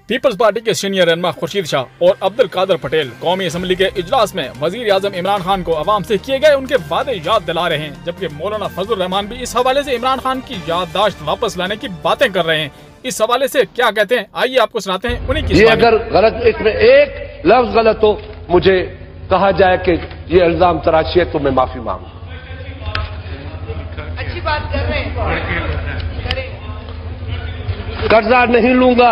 Peoples party کے senior رہنما خورشید شاہ اور عبد القادر پٹیل قومی اسمبلی کے اجلاس میں وزیر اعظم عمران خان کو عوام سے کیے گئے ان کے وعدے یاد دلا رہے ہیں، جبکہ مولانا فضل الرحمان بھی اس حوالے سے عمران خان کی یادداشت واپس لانے کی باتیں کر رہے ہیں۔ اس حوالے سے کیا کہتے ہیں آئیے آپ کو سناتے ہیں انہیں کی۔ یہ اگر غلط اس میں ایک لفظ غلط ہو مجھے کہا جائے کہ یہ الزام تراشی ہے تو میں معافی مانگوں۔ اچھی بات کر رہے ہیں، قرضہ نہیں لوں گا،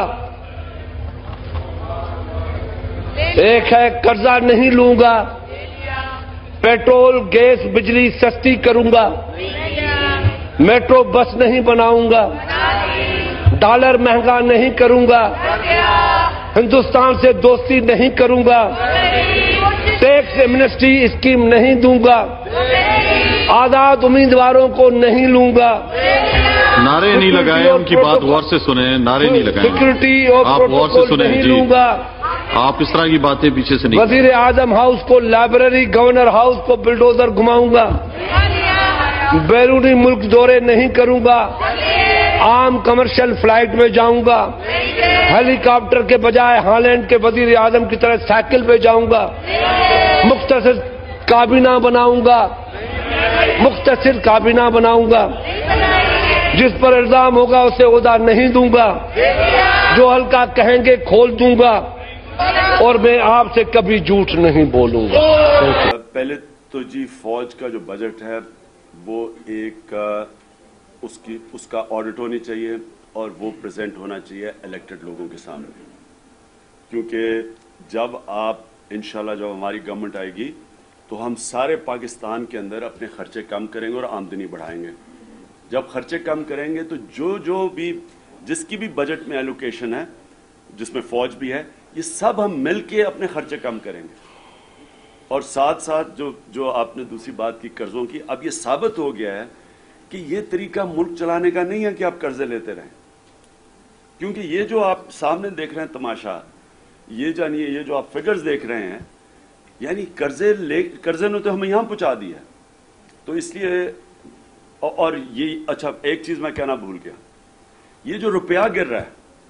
ایک ہے قرضہ نہیں لوں گا، پیٹرول گیس بجلی سستی کروں گا، میٹرو بس نہیں بناؤں گا، ڈالر مہنگا نہیں کروں گا، ہندوستان سے دوستی نہیں کروں گا، ٹیکس ایمنسٹی اسکیم نہیں دوں گا، آزاد امیدواروں کو نہیں لوں گا۔ نعرے نہیں لگائے، ان کی بات غور سے سنیں، نعرے نہیں لگائے، سیکورٹی اور آپ غور سے پروٹوکول سنیں نہیں جی، لوں گا، آپ اس طرح کی باتیں پیچھے سے نہیں۔ وزیر اعظم ہاؤس کو لائبریری، گورنر ہاؤس کو بلڈوزر گھماؤں گا، بیرونی ملک دورے نہیں کروں گا، عام کمرشل فلائٹ میں جاؤں گا، ہیلی کاپٹر کے بجائے ہالینڈ کے وزیر اعظم کی طرح سائیکل پہ جاؤں گا، مختصر کابینہ بناؤں گا، مختصر کابینہ بناؤں گا، جس پر الزام ہوگا اسے عہدہ نہیں دوں گا، جو ہلکا کہیں گے کھول دوں گا، اور میں آپ سے کبھی جھوٹ نہیں بولوں گا۔ پہلے تو جی فوج کا جو بجٹ ہے وہ ایک اس کا آڈٹ ہونی چاہیے اور وہ پریزنٹ ہونا چاہیے الیکٹڈ لوگوں کے سامنے، کیونکہ جب آپ انشاءاللہ جب ہماری گورنمنٹ آئے گی تو ہم سارے پاکستان کے اندر اپنے خرچے کم کریں گے اور آمدنی بڑھائیں گے۔ جب خرچے کم کریں گے تو جو بھی جس کی بھی بجٹ میں ایلوکیشن ہے جس میں فوج بھی ہے، یہ سب ہم مل کے اپنے خرچے کم کریں گے۔ اور ساتھ ساتھ جو آپ نے دوسری بات کی قرضوں کی، اب یہ ثابت ہو گیا ہے کہ یہ طریقہ ملک چلانے کا نہیں ہے کہ آپ قرضے لیتے رہیں، کیونکہ یہ جو آپ سامنے دیکھ رہے ہیں تماشا، یہ جانیے یہ جو آپ فگرز دیکھ رہے ہیں، یعنی قرضے نے تو ہمیں یہاں پہنچا دیا ہے۔ تو اس لیے اور یہ اچھا ایک چیز میں کہنا بھول گیا، یہ جو روپیہ گر رہا ہے،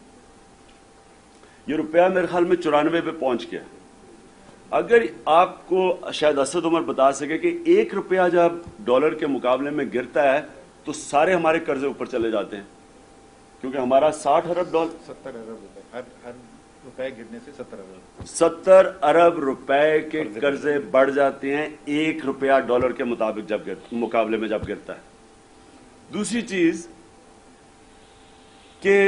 یہ روپیہ میرے خیال میں 94 پہ پہنچ گیا۔ اگر آپ کو شاید اسد عمر بتا سکے کہ 1 روپیہ جب ڈالر کے مقابلے میں گرتا ہے تو سارے ہمارے قرضے اوپر چلے جاتے ہیں، کیونکہ ہمارا 60 ارب ڈالر 70 ارب روپے ہر روپے گرنے سے 70 ارب روپے کے قرضے بڑھ جاتے ہیں 1 روپیہ ڈالر کے مطابق مقابلے میں جب گرتا ہے۔ دوسری چیز کہ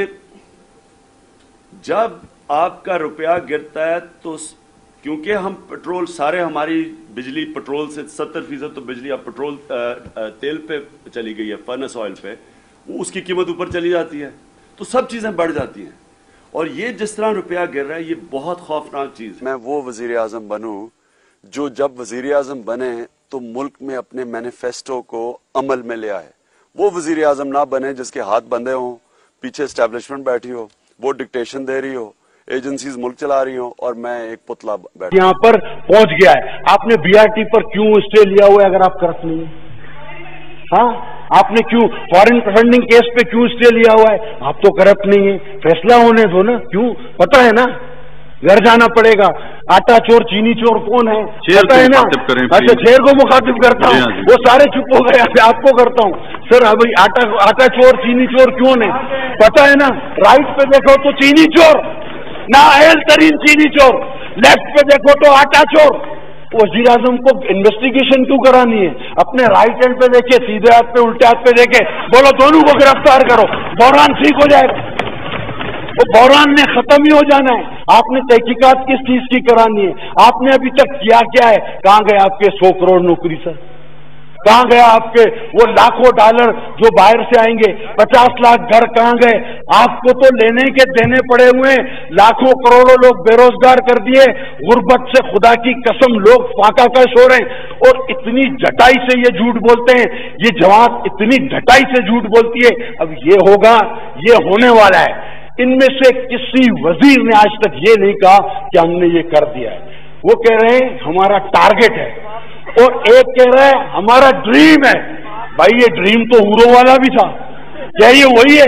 جب آپ کا روپیہ گرتا ہے تو کیونکہ ہم پیٹرول سارے ہماری بجلی پیٹرول سے 70% تو بجلی اب پیٹرول تیل پہ چلی گئی ہے، فرنس آئل پہ، وہ اس کی قیمت اوپر چلی جاتی ہے تو سب چیزیں بڑھ جاتی ہیں، اور یہ جس طرح روپیہ گر رہا ہے یہ بہت خوفناک چیز ہے۔ میں وہ وزیر اعظم بنوں جو جب وزیر اعظم بنے تو ملک میں اپنے مینیفیسٹو کو عمل میں لے آئے، وہ وزیر اعظم نہ بنے جس کے ہاتھ بندھے ہوں، پیچھے اسٹیبلشمنٹ بیٹھی ہو، وہ ڈکٹیشن دے رہی ہو، ایجنسیز ملک چلا رہی ہوں اور میں ایک پتلا بیٹھا یہاں پر پہنچ گیا ہے۔ آپ نے بی آر ٹی پر کیوں اسٹے لیا ہوا ہے اگر آپ کرپٹ نہیں ہیں؟ ہاں آپ نے کیوں فارن فنڈنگ کیس پہ کیوں اسٹے لیا ہوا ہے؟ آپ تو کرپٹ نہیں ہیں، فیصلہ ہونے دو نا، کیوں پتہ ہے نا، گھر جانا پڑے گا۔ آٹا چور چینی چور کون ہے پتہ ہے نا؟ اچھا شہر کو مخاطب کرتا ہوں، وہ سارے چپ ہو گئے، آپ کو کرتا ہوں سر۔ ابھی آٹا چور چینی چور کیوں ہے پتہ ہے نا؟ رائٹ پہ دیکھو تو چینی چور، نااہل ترین چینی چور، لیفٹ پہ دیکھو تو آٹا چور۔ وزیر اعظم کو انویسٹیگیشن کیوں کرانی ہے؟ اپنے رائٹ ہینڈ پہ دیکھے، سیدھے ہاتھ پہ الٹے ہاتھ پہ دیکھے، بولو دونوں کو گرفتار کرو، بحران ٹھیک ہو جائے گا۔ وہ بحران نے ختم ہی ہو جانا ہے۔ آپ نے تحقیقات کس چیز کی کرانی ہے؟ آپ نے ابھی تک کیا کیا ہے؟ کہاں گئے آپ کے 100 کروڑ نوکری سر؟ کہاں گیا آپ کے وہ لاکھوں ڈالر جو باہر سے آئیں گے؟ 50 لاکھ گھر کہاں گئے؟ آپ کو تو لینے کے دینے پڑے ہوئے، لاکھوں کروڑوں لوگ بے روزگار کر دیے، غربت سے خدا کی قسم لوگ فاقہ کش ہو رہے ہیں، اور اتنی ڈٹائی سے یہ جھوٹ بولتے ہیں، یہ جماعت اتنی ڈٹائی سے جھوٹ بولتی ہے۔ اب یہ ہوگا، یہ ہونے والا ہے۔ ان میں سے کسی وزیر نے آج تک یہ نہیں کہا کہ ہم نے یہ کر دیا ہے۔ وہ کہہ رہے ہیں ہمارا ٹارگٹ ہے، اور ایک کہہ رہا ہے ہمارا ڈریم ہے۔ بھائی یہ ڈریم تو ہورو والا بھی تھا، کیا یہ وہی ہے؟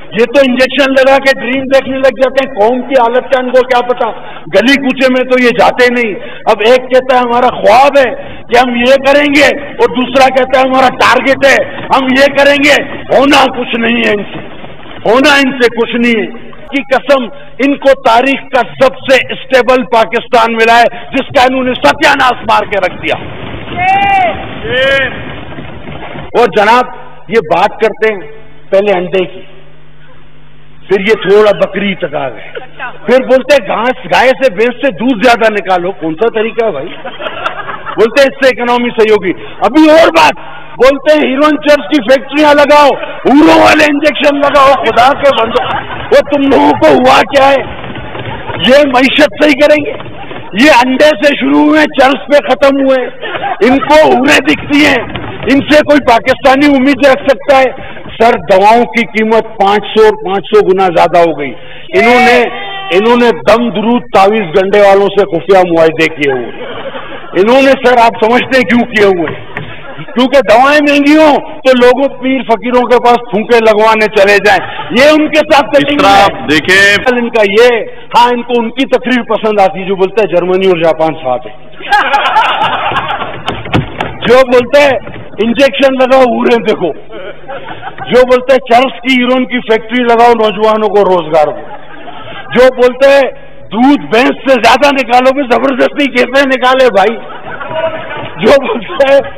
ये तो इंजेक्शन लगा के ड्रीम देखने लग जाते हैं, कौम की हालत का इनको क्या पता, गली कूचे में तो ये जाते नहीं। अब एक कहता है हमारा ख्वाब है कि हम ये करेंगे, और दूसरा कहता है हमारा टारगेट है हम ये करेंगे। होना कुछ नहीं है इनसे, होना इनसे कुछ नहीं है। की कसम, इनको तारीख का सबसे स्टेबल पाकिस्तान मिला है जिसका इन्होंने सत्यानाश मार के रख दिया। और जनाब ये बात करते हैं पहले अंडे की, फिर ये थोड़ा बकरी तक आ गए, फिर बोलते हैं घास गाय से भैंस से दूध ज्यादा निकालो। कौन सा तरीका है भाई? बोलते हैं इससे इकोनॉमी सही होगी। अभी और बात बोलते हैं हीरोइन चर्च की फैक्ट्रियां लगाओ, हूरों वाले इंजेक्शन लगाओ। खुदा के बंदो, वो तुम लोगों को हुआ क्या है? ये मईशत सही करेंगे? ये अंडे से शुरू हुए चर्च पे खत्म हुए, इनको हूरें दिखती हैं, इनसे कोई पाकिस्तानी उम्मीद रख सकता है? सर दवाओं की कीमत 500 गुना ज्यादा हो गई। इन्होंने दम दुरूद तावीज गंडे वालों से खुफिया मुआहदे किए हुए। इन्होंने सर आप समझते हैं क्यों किए हुए? क्योंकि दवाएं महंगी हो तो लोगों पीर फकीरों के पास फूंके लगवाने चले जाएं। ये उनके साथ देखिए इनका ये, हाँ इनको उनकी तकरीर पसंद आती है जो बोलते हैं जर्मनी और जापान साथ है, जो बोलते हैं इंजेक्शन लगाओ उड़े देखो, जो बोलते हैं चर्च की हीरोइन की फैक्ट्री लगाओ नौजवानों को रोजगार दो, जो बोलते हैं दूध भैंस से ज्यादा निकालोगे, जबरदस्ती कैसे निकाले भाई, जो बोलते हैं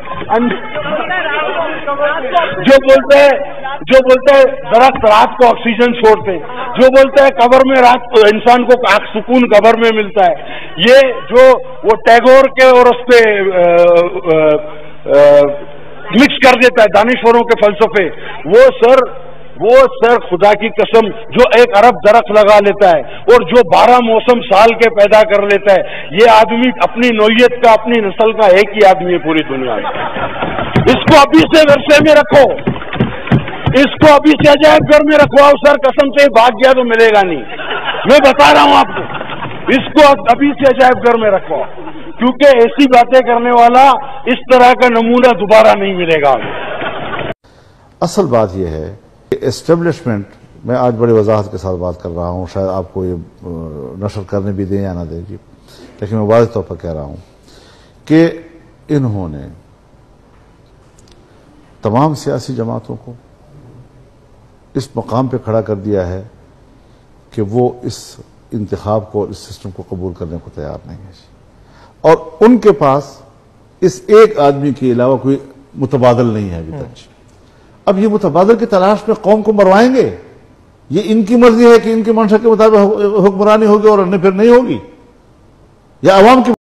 दरख्त रात को ऑक्सीजन छोड़ते हैं, जो बोलते हैं कब्र में रात को इंसान को सुकून कब्र में मिलता है, ये जो वो टैगोर के और उस पे मिक्स कर देता है दानिश्वरों के फलसफे, वो सर खुदा की कसम जो 1 अरब दरख्त लगा लेता है और जो 12 मौसम साल के पैदा कर लेता है, ये आदमी अपनी नौयत का, अपनी नस्ल का एक ही आदमी है पूरी दुनिया में। इसको अभी से वर्षे में रखो, इसको अभी से अजायब घर में रखवाओ सर, कसम से भाग गया तो मिलेगा नहीं, मैं बता रहा हूं आपको, इसको अभी से अजायब घर में रखवाओ, क्योंकि ऐसी बातें करने वाला इस तरह का नमूना दोबारा नहीं मिलेगा। असल बात यह है एस्टेब्लिशमेंट, मैं आज बड़ी वजाहत के साथ बात कर रहा हूँ, शायद आपको ये नशर करने भी दें या ना दें, लेकिन मैं वाज़ेह तौर पर कह रहा हूँ कि इन्होंने तमाम सियासी जमातों को इस मकाम पे खड़ा कर दिया है कि वो इस इंतखाब को, इस सिस्टम को कबूल करने को तैयार नहीं है, और उनके पास इस एक आदमी के अलावा कोई मुतबादल नहीं है अभी तक। अब ये मुतबादल की तलाश में कौम को मरवाएंगे, ये इनकी मर्जी है कि इनकी मंशा के मुताबिक हुक्मरानी होगी और फिर नहीं होगी, या अवाम की।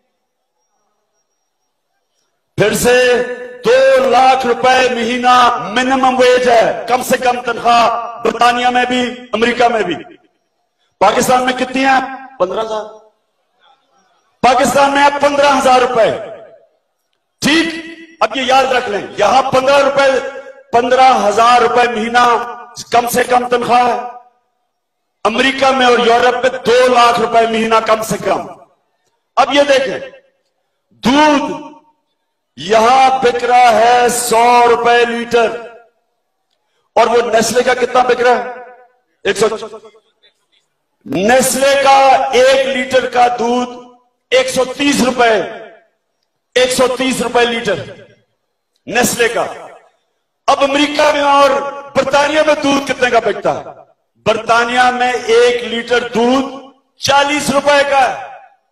फिर से 2 लाख रुपए महीना मिनिमम वेज है, कम से कम तनख्वाह, बरतानिया में भी अमेरिका में भी। पाकिस्तान में कितनी है? 15,000। पाकिस्तान में है 15,000 रुपए। ठीक, अब ये याद रख लें, यहां 15,000 रुपए महीना कम से कम तनख्वाह है, अमेरिका में और यूरोप में 2 लाख रुपए महीना कम से कम। अब ये देखें, दूध यहां बिक रहा है 100 रुपए लीटर, और वो नेस्ले का कितना बिक रहा है? 100। नेस्ले का 1 लीटर का दूध 130 रुपए, 130 रुपए लीटर नेस्ले का। अब अमेरिका में और बरतानिया में दूध कितने का बिकता है? बरतानिया में 1 लीटर दूध 40 रुपए का है,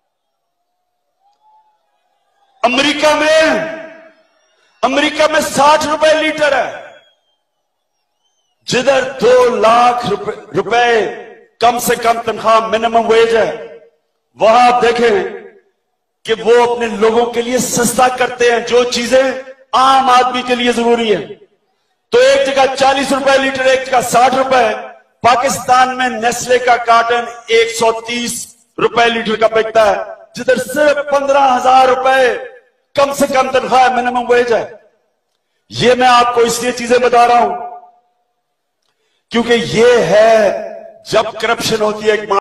अमेरिका में 60 रुपए लीटर है। जिधर 2 लाख रुपए कम से कम तनख्वाह मिनिमम वेज है, वहां आप देखें कि वो अपने लोगों के लिए सस्ता करते हैं जो चीजें आम आदमी के लिए जरूरी है। तो एक जगह 40 रुपए लीटर, एक जगह 60 रुपए। पाकिस्तान में नेस्ले का कार्टन 130 रुपए लीटर का बिकता है, जिधर सिर्फ 15,000 रुपए कम से कम तनख्वाह मिनिमम वेज है। ये मैं आपको इसलिए चीजें बता रहा हूं क्योंकि ये है जब करप्शन होती है एक